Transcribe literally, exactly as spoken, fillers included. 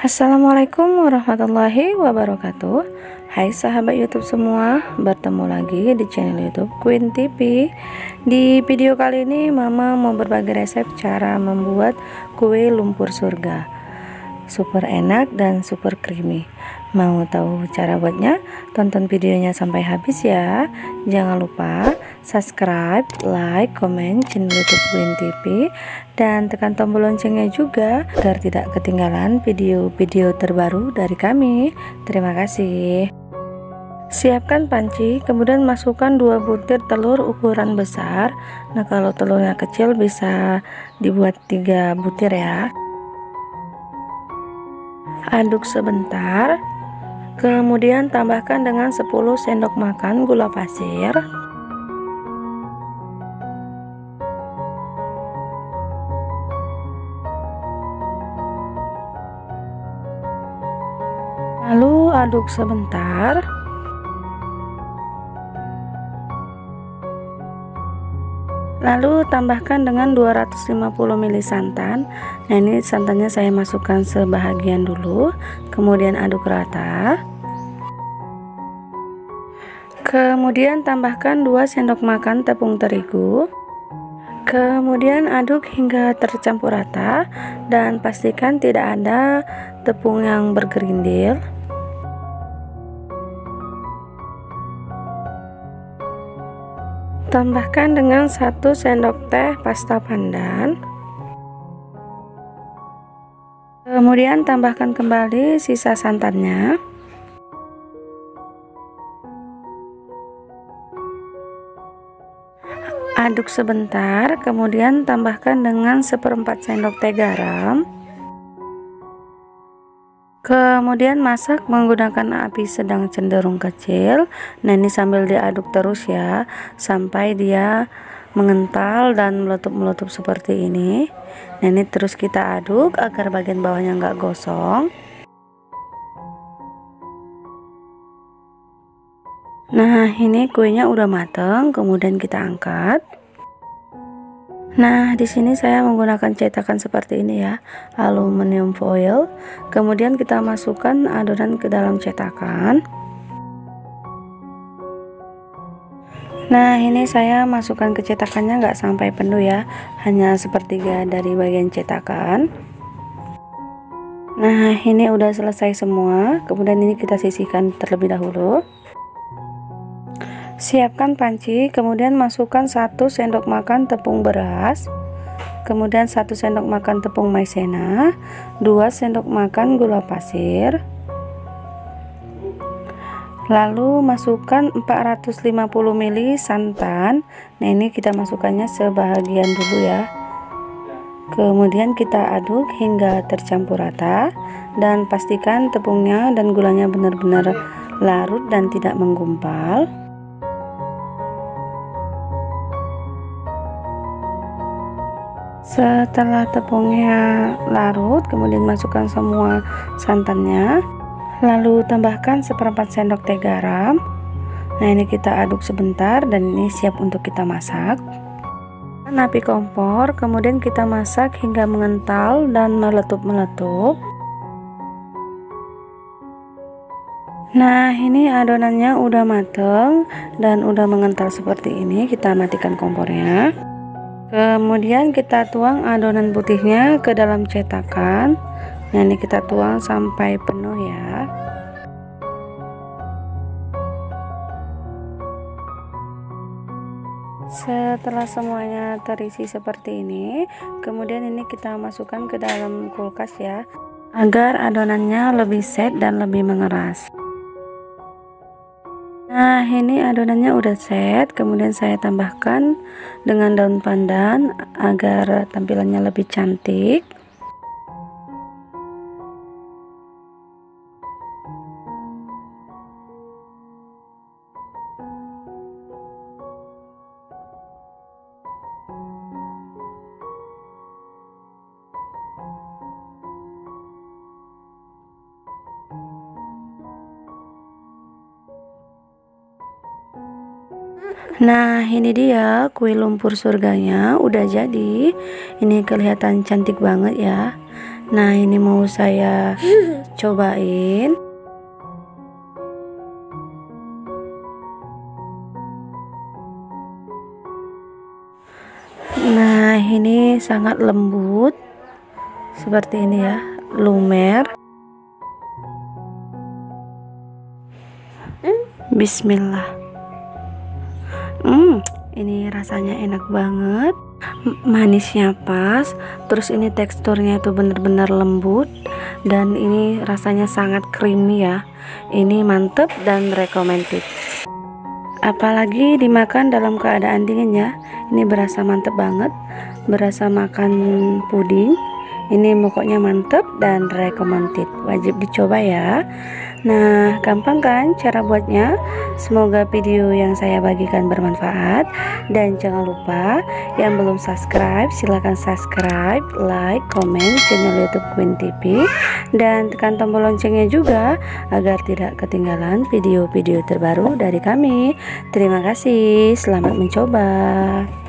Assalamualaikum warahmatullahi wabarakatuh. Hai sahabat YouTube semua, bertemu lagi di channel YouTube Queen T V. Di video kali ini Mama mau berbagi resep cara membuat kue lumpur surga. Super enak dan super creamy. Mau tahu cara buatnya? Tonton videonya sampai habis ya. Jangan lupa subscribe, like, komen channel YouTube Queen T V dan tekan tombol loncengnya juga agar tidak ketinggalan video-video terbaru dari kami. Terima kasih. Siapkan panci, kemudian masukkan dua butir telur ukuran besar. Nah, kalau telurnya kecil bisa dibuat tiga butir ya. Aduk sebentar. Kemudian tambahkan dengan sepuluh sendok makan gula pasir. Lalu aduk sebentar. Lalu tambahkan dengan dua ratus lima puluh mililiter santan. Nah, ini santannya saya masukkan sebahagian dulu, kemudian aduk rata. Kemudian tambahkan dua sendok makan tepung terigu. Kemudian aduk hingga tercampur rata dan pastikan tidak ada tepung yang bergerindil. Tambahkan dengan satu sendok teh pasta pandan. Kemudian tambahkan kembali sisa santannya. Aduk sebentar, kemudian tambahkan dengan seperempat sendok teh garam. Kemudian masak menggunakan api sedang cenderung kecil. Nah, ini sambil diaduk terus ya, sampai dia mengental dan meletup-meletup seperti ini. Nah, ini terus kita aduk agar bagian bawahnya nggak gosong. Nah, ini kuenya udah mateng, kemudian kita angkat. Nah, di sini saya menggunakan cetakan seperti ini ya, aluminium foil. Kemudian kita masukkan adonan ke dalam cetakan. Nah, ini saya masukkan ke cetakannya nggak sampai penuh ya, hanya sepertiga dari bagian cetakan. Nah, ini udah selesai semua. Kemudian ini kita sisihkan terlebih dahulu. Siapkan panci, kemudian masukkan satu sendok makan tepung beras, kemudian satu sendok makan tepung maizena, dua sendok makan gula pasir. Lalu masukkan empat ratus lima puluh mililiter santan. Nah, ini kita masukkannya sebahagian dulu ya. Kemudian kita aduk hingga tercampur rata dan pastikan tepungnya dan gulanya benar-benar larut dan tidak menggumpal. Setelah tepungnya larut, kemudian masukkan semua santannya. Lalu tambahkan seperempat sendok teh garam. Nah, ini kita aduk sebentar dan ini siap untuk kita masak. Api kompor, kemudian kita masak hingga mengental dan meletup-meletup. Nah, ini adonannya udah mateng dan udah mengental seperti ini. Kita matikan kompornya. Kemudian kita tuang adonan putihnya ke dalam cetakan. Nah, ini kita tuang sampai penuh ya. Setelah semuanya terisi seperti ini, kemudian ini kita masukkan ke dalam kulkas ya, agar adonannya lebih set dan lebih mengeras. Nah, ini adonannya udah set, kemudian saya tambahkan dengan daun pandan agar tampilannya lebih cantik. Nah, ini dia kue lumpur surganya udah jadi. Ini kelihatan cantik banget ya. Nah, ini mau saya cobain. Nah, ini sangat lembut seperti ini ya, lumer. Bismillah. Hmm, ini rasanya enak banget, manisnya pas, terus ini teksturnya itu bener-bener lembut, dan ini rasanya sangat creamy ya. Ini mantep dan recommended, apalagi dimakan dalam keadaan dingin ya. Ini berasa mantep banget, berasa makan puding. Ini pokoknya mantep dan recommended, wajib dicoba ya. Nah, gampang kan cara buatnya? Semoga video yang saya bagikan bermanfaat, dan jangan lupa yang belum subscribe silahkan subscribe, like, komen channel YouTube Queen T V, dan tekan tombol loncengnya juga agar tidak ketinggalan video-video terbaru dari kami. Terima kasih, selamat mencoba.